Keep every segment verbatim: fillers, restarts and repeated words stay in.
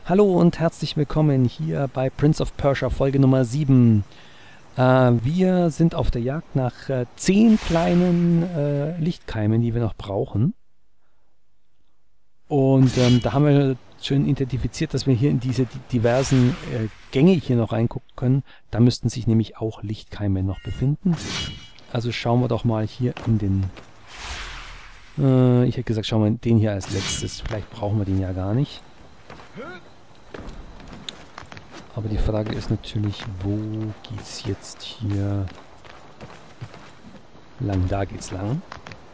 Hallo und herzlich willkommen hier bei Prince of Persia Folge Nummer sieben. Äh, wir sind auf der Jagd nach äh, zehn kleinen äh, Lichtkeimen, die wir noch brauchen. Und ähm, da haben wir schön identifiziert, dass wir hier in diese diversen äh, Gänge hier noch reingucken können. Da müssten sich nämlich auch Lichtkeime noch befinden. Also schauen wir doch mal hier in den... Äh, ich hätte gesagt, schauen wir den hier als letztes. Vielleicht brauchen wir den ja gar nicht. Aber die Frage ist natürlich, wo geht's jetzt hier lang? Da geht's lang.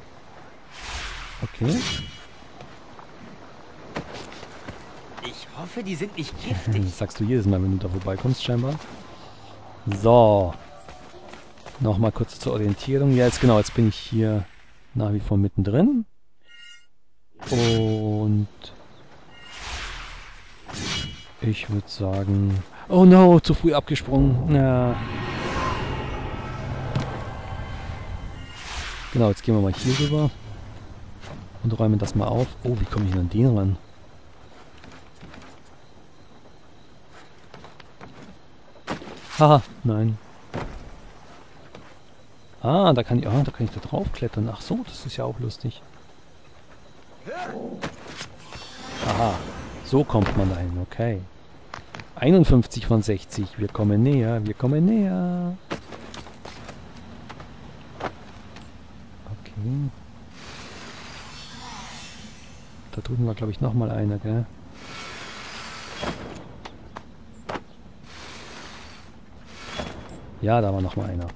Okay. Ich hoffe, die sind nicht giftig. Das sagst du jedes Mal, wenn du da vorbeikommst, scheinbar. So. Nochmal kurz zur Orientierung. Ja, jetzt genau, jetzt bin ich hier nach wie vor mittendrin. Und ich würde sagen... Oh no, zu früh abgesprungen. Ja. Genau, jetzt gehen wir mal hier rüber. Und räumen das mal auf. Oh, wie komme ich denn an den ran? Haha, nein. Ah, da kann ich, ah, da kann ich da drauf klettern. Ach so, das ist ja auch lustig. Aha, so kommt man dahin, okay. einundfünfzig von sechzig, wir kommen näher, wir kommen näher. Okay. Da drüben war, glaube ich, nochmal einer, gell? Ja, da war nochmal einer.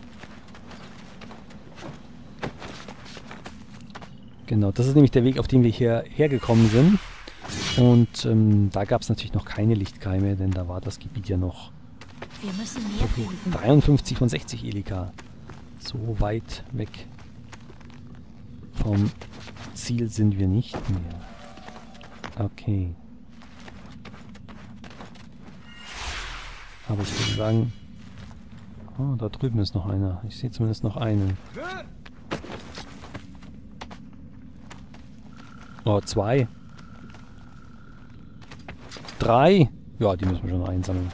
Genau, das ist nämlich der Weg, auf dem wir hierher gekommen sind. Und ähm, da gab es natürlich noch keine Lichtkeime, denn da war das Gebiet ja noch Wir müssen mehr finden. dreiundfünfzig von sechzig Elika. So weit weg vom Ziel sind wir nicht mehr. Okay. Aber ich würde sagen... Oh, da drüben ist noch einer. Ich sehe zumindest noch einen. Oh, zwei. Drei? Ja, die müssen wir schon einsammeln.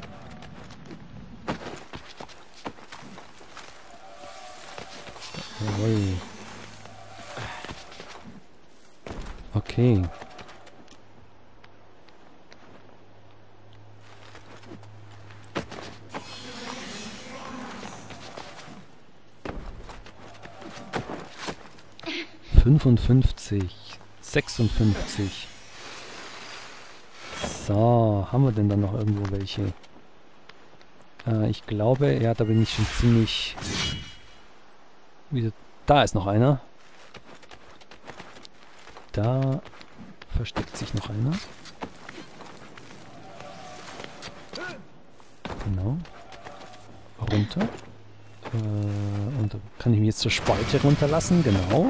Jawohl. Okay. fünfundfünfzig. sechsundfünfzig. So, haben wir denn dann noch irgendwo welche? Äh, ich glaube, ja, da bin ich schon ziemlich... Wieder, da ist noch einer. Da versteckt sich noch einer. Genau. Runter. Äh, und da kann ich mich jetzt zur Spalte runterlassen, genau.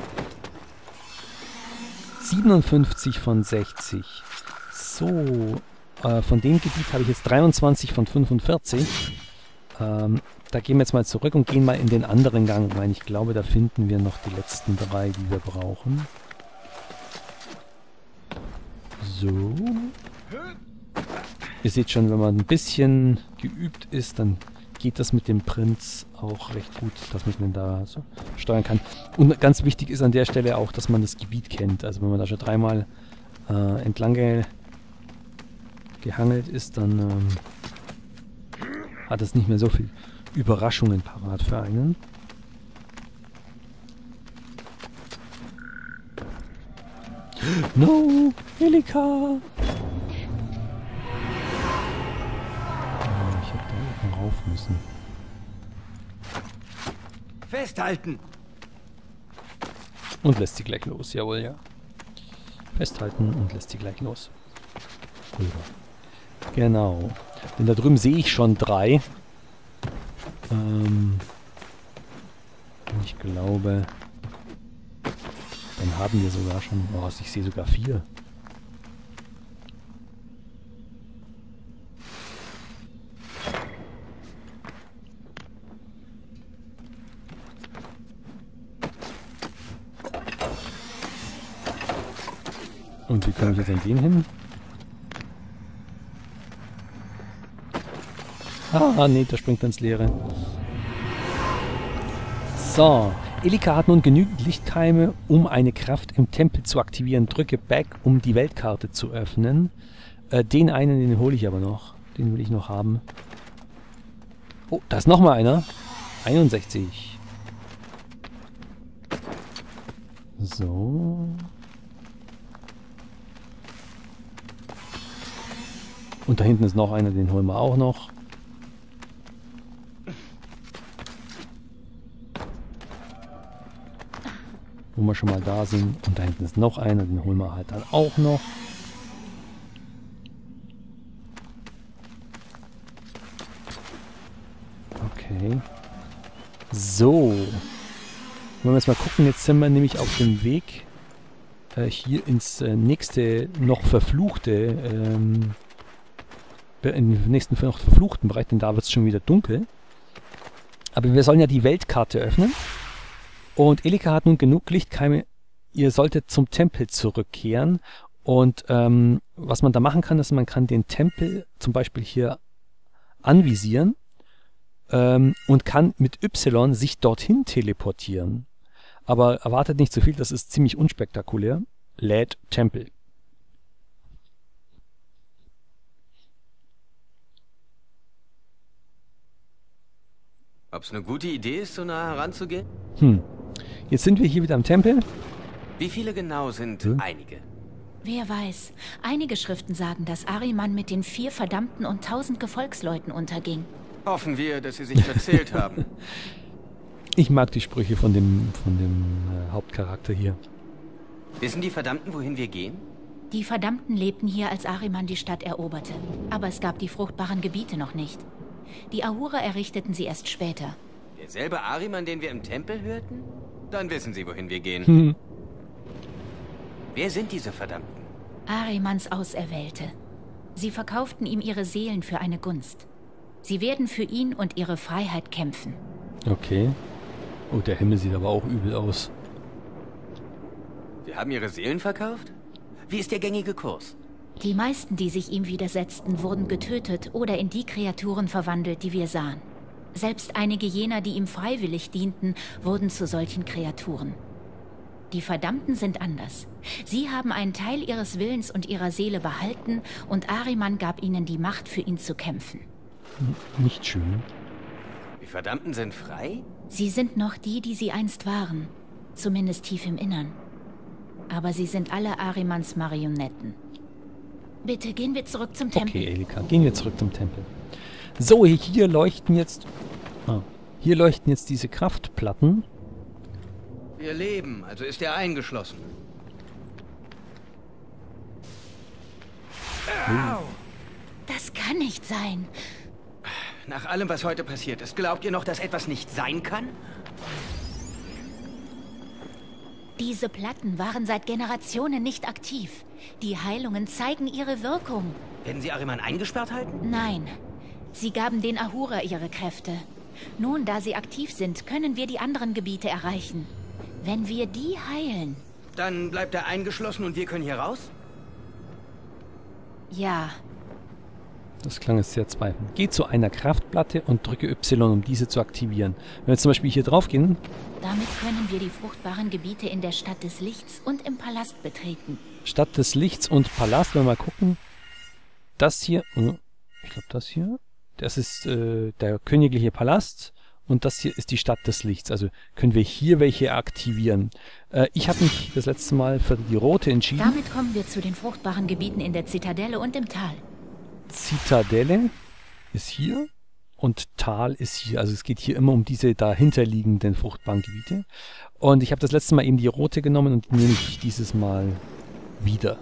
siebenundfünfzig von sechzig. So, äh, von dem Gebiet habe ich jetzt dreiundzwanzig von fünfundvierzig. Ähm, da gehen wir jetzt mal zurück und gehen mal in den anderen Gang rein. Ich glaube, da finden wir noch die letzten drei, die wir brauchen. So. Ihr seht schon, wenn man ein bisschen geübt ist, dann geht das mit dem Prinz auch recht gut, dass man den da so steuern kann. Und ganz wichtig ist an der Stelle auch, dass man das Gebiet kennt. Also wenn man da schon dreimal äh, entlang ge gehangelt ist, dann ähm, hat es nicht mehr so viel Überraschungen parat für einen. No! Elika! Ich hätte da oben rauf müssen. Festhalten! Und lässt sie gleich los, jawohl, ja. Festhalten und lässt sie gleich los. Rüber. Genau. Denn da drüben sehe ich schon drei. Ähm, ich glaube, dann haben wir sogar schon... Oh, ich sehe sogar vier. Und wie komme ich jetzt an den hin? Ah, nee, der springt ins Leere. So. Elika hat nun genügend Lichtkeime, um eine Kraft im Tempel zu aktivieren. Drücke Back, um die Weltkarte zu öffnen. Äh, den einen, den hole ich aber noch. Den will ich noch haben. Oh, da ist nochmal einer. einundsechzig. So. Und da hinten ist noch einer, den holen wir auch noch. Wo wir schon mal da sind. Und da hinten ist noch einer, den holen wir halt dann auch noch. Okay. So. Wenn wir jetzt mal gucken, jetzt sind wir nämlich auf dem Weg äh, hier ins äh, nächste, noch verfluchte, ähm, in den nächsten noch verfluchten Bereich, denn da wird es schon wieder dunkel. Aber wir sollen ja die Weltkarte öffnen. Und Elika hat nun genug Lichtkeime. Ihr solltet zum Tempel zurückkehren. Und ähm, was man da machen kann, ist, man kann den Tempel zum Beispiel hier anvisieren ähm, und kann mit Y sich dorthin teleportieren. Aber erwartet nicht zu viel, das ist ziemlich unspektakulär. Lädt Tempel. Ob es eine gute Idee ist, so nah heranzugehen? Hm. Jetzt sind wir hier wieder am Tempel. Wie viele genau sind Hm? einige? Wer weiß. Einige Schriften sagen, dass Ahriman mit den vier Verdammten und tausend Gefolgsleuten unterging. Hoffen wir, dass sie sich verzählt haben. Ich mag die Sprüche von dem, von dem äh, Hauptcharakter hier. Wissen die Verdammten, wohin wir gehen? Die Verdammten lebten hier, als Ahriman die Stadt eroberte. Aber es gab die fruchtbaren Gebiete noch nicht. Die Ahura errichteten sie erst später. Derselbe Ahriman, den wir im Tempel hörten? Dann wissen sie, wohin wir gehen. Hm. Wer sind diese Verdammten? Ahrimans Auserwählte. Sie verkauften ihm ihre Seelen für eine Gunst. Sie werden für ihn und ihre Freiheit kämpfen. Okay. Oh, der Himmel sieht aber auch übel aus. Sie haben ihre Seelen verkauft? Wie ist der gängige Kurs? Die meisten, die sich ihm widersetzten, wurden getötet oder in die Kreaturen verwandelt, die wir sahen. Selbst einige jener, die ihm freiwillig dienten, wurden zu solchen Kreaturen. Die Verdammten sind anders. Sie haben einen Teil ihres Willens und ihrer Seele behalten und Ahriman gab ihnen die Macht, für ihn zu kämpfen. Nicht schön. Die Verdammten sind frei? Sie sind noch die, die sie einst waren. Zumindest tief im Innern. Aber sie sind alle Ahrimans Marionetten. Bitte gehen wir zurück zum Tempel. Okay, Elika, gehen wir zurück zum Tempel. So, hier leuchten jetzt... Ah, hier leuchten jetzt diese Kraftplatten. Wir leben, also ist er eingeschlossen. Au! Das kann nicht sein. Nach allem, was heute passiert ist, glaubt ihr noch, dass etwas nicht sein kann? Diese Platten waren seit Generationen nicht aktiv. Die Heilungen zeigen ihre Wirkung. Werden sie Ahriman eingesperrt halten? Nein, sie gaben den Ahura ihre Kräfte. Nun, da sie aktiv sind, können wir die anderen Gebiete erreichen. Wenn wir die heilen... Dann bleibt er eingeschlossen und wir können hier raus? Ja. Das klang jetzt sehr zweifelnd. Geh zu einer Kraftplatte und drücke Y, um diese zu aktivieren. Wenn wir jetzt zum Beispiel hier drauf gehen... Damit können wir die fruchtbaren Gebiete in der Stadt des Lichts und im Palast betreten. Stadt des Lichts und Palast, wenn wir mal gucken. Das hier, ich glaube das hier, das ist äh, der königliche Palast und das hier ist die Stadt des Lichts. Also können wir hier welche aktivieren. Äh, ich habe mich das letzte Mal für die rote entschieden. Damit kommen wir zu den fruchtbaren Gebieten in der Zitadelle und im Tal. Zitadelle ist hier und Tal ist hier. Also es geht hier immer um diese dahinterliegenden fruchtbaren Gebiete. Und ich habe das letzte Mal eben die rote genommen und die nehme ich dieses Mal wieder.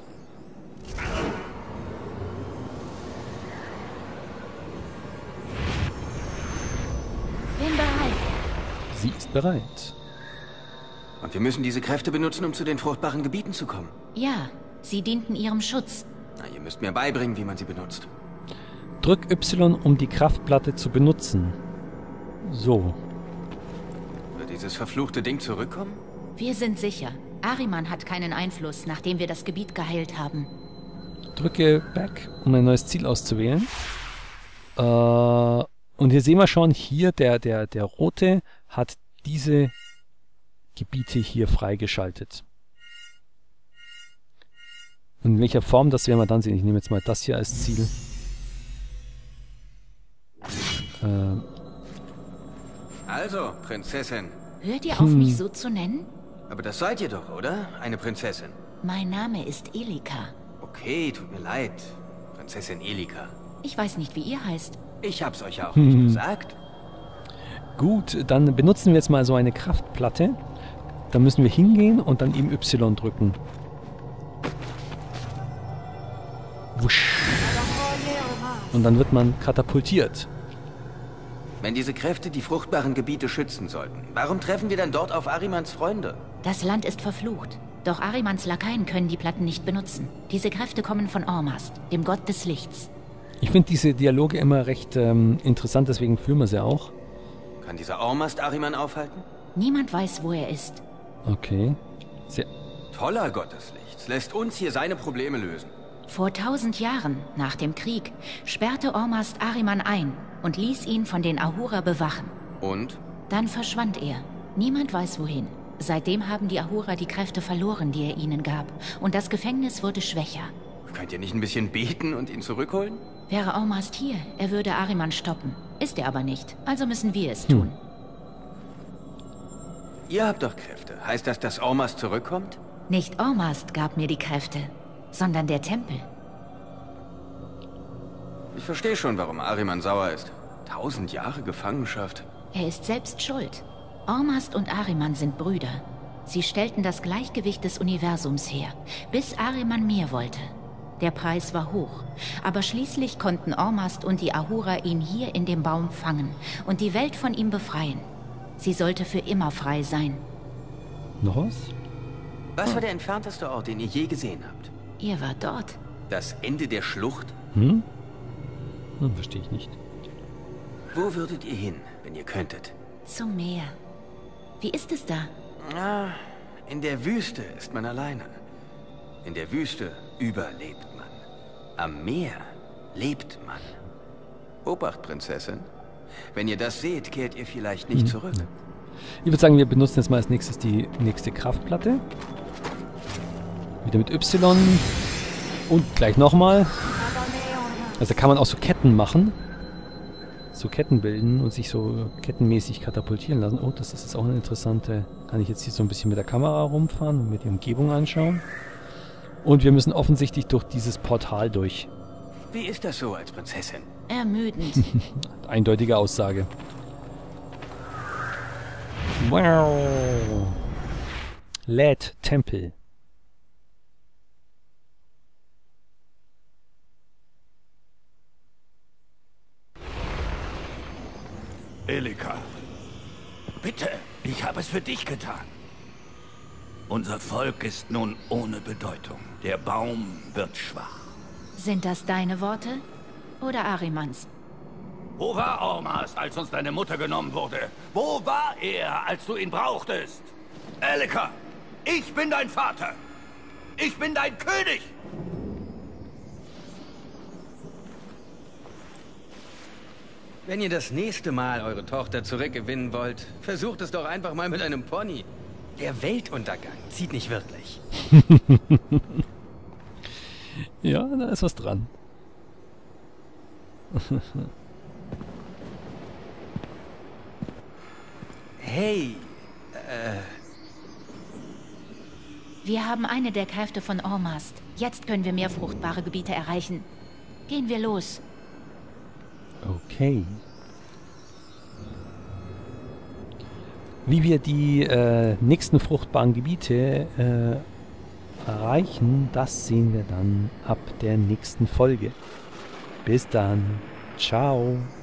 Bin bereit. Sie ist bereit. Und wir müssen diese Kräfte benutzen, um zu den fruchtbaren Gebieten zu kommen. Ja, sie dienten ihrem Schutz. Na, ihr müsst mir beibringen, wie man sie benutzt. Drück Y, um die Kraftplatte zu benutzen. So. Wird dieses verfluchte Ding zurückkommen? Wir sind sicher. Ahriman hat keinen Einfluss, nachdem wir das Gebiet geheilt haben. Drücke Back, um ein neues Ziel auszuwählen. Äh, Und hier sehen wir schon, hier der, der, der Rote hat diese Gebiete hier freigeschaltet. Und in welcher Form, das werden wir dann sehen. Ich nehme jetzt mal das hier als Ziel. Äh, Also, Prinzessin. Hört ihr auf, Hm. mich so zu nennen? Aber das seid ihr doch, oder? Eine Prinzessin. Mein Name ist Elika. Okay, tut mir leid. Prinzessin Elika. Ich weiß nicht, wie ihr heißt. Ich hab's euch auch Hm. nicht gesagt. Gut, dann benutzen wir jetzt mal so eine Kraftplatte. Da müssen wir hingehen und dann eben Y drücken. Wusch. Und dann wird man katapultiert. Wenn diese Kräfte die fruchtbaren Gebiete schützen sollten, warum treffen wir dann dort auf Arimans Freunde? Das Land ist verflucht. Doch Arimans Lakaien können die Platten nicht benutzen. Diese Kräfte kommen von Ormast, dem Gott des Lichts. Ich finde diese Dialoge immer recht ähm, interessant, deswegen führen wir sie auch. Kann dieser Ormast Ariman aufhalten? Niemand weiß, wo er ist. Okay. Sehr. Toller Gott des Lichts, lässt uns hier seine Probleme lösen. Vor tausend Jahren, nach dem Krieg, sperrte Ormast Ariman ein und ließ ihn von den Ahura bewachen. Und? Dann verschwand er. Niemand weiß wohin. Seitdem haben die Ahura die Kräfte verloren, die er ihnen gab. Und das Gefängnis wurde schwächer. Könnt ihr nicht ein bisschen beten und ihn zurückholen? Wäre Ormast hier, er würde Ariman stoppen. Ist er aber nicht. Also müssen wir es tun. Hm. Ihr habt doch Kräfte. Heißt das, dass Ormast zurückkommt? Nicht Ormast gab mir die Kräfte, sondern der Tempel. Ich verstehe schon, warum Ariman sauer ist. Tausend Jahre Gefangenschaft. Er ist selbst schuld. Ormast und Ariman sind Brüder. Sie stellten das Gleichgewicht des Universums her, bis Ariman mehr wollte. Der Preis war hoch, aber schließlich konnten Ormast und die Ahura ihn hier in dem Baum fangen und die Welt von ihm befreien. Sie sollte für immer frei sein. Noch was? Was war der entfernteste Ort, den ihr je gesehen habt? Ihr wart dort. Das Ende der Schlucht? Hm? Hm, verstehe ich nicht. Wo würdet ihr hin, wenn ihr könntet? Zum Meer. Wie ist es da? Ah, in der Wüste ist man alleine. In der Wüste überlebt man. Am Meer lebt man. Obacht, Prinzessin. Wenn ihr das seht, kehrt ihr vielleicht nicht Mhm. zurück. Ich würde sagen, wir benutzen jetzt mal als nächstes die nächste Kraftplatte. Wieder mit Y. Und gleich nochmal. Also da kann man auch so Ketten machen. So Ketten bilden und sich so kettenmäßig katapultieren lassen. Oh, das ist jetzt auch eine interessante... Kann ich jetzt hier so ein bisschen mit der Kamera rumfahren und mir die Umgebung anschauen. Und wir müssen offensichtlich durch dieses Portal durch. Wie ist das so als Prinzessin? Ermüdend. Eindeutige Aussage. Wow. L E D-Tempel. Elika, bitte, ich habe es für dich getan. Unser Volk ist nun ohne Bedeutung. Der Baum wird schwach. Sind das deine Worte oder Arimans? Wo war Ormast, als uns deine Mutter genommen wurde? Wo war er, als du ihn brauchtest? Elika, ich bin dein Vater. Ich bin dein König. Wenn ihr das nächste Mal eure Tochter zurückgewinnen wollt, versucht es doch einfach mal mit einem Pony. Der Weltuntergang zieht nicht wirklich. Ja, da ist was dran. Hey, äh... Wir haben eine der Kräfte von Ormast. Jetzt können wir mehr fruchtbare Gebiete erreichen. Gehen wir los. Okay. Wie wir die äh, nächsten fruchtbaren Gebiete äh, erreichen, das sehen wir dann ab der nächsten Folge. Bis dann. Ciao.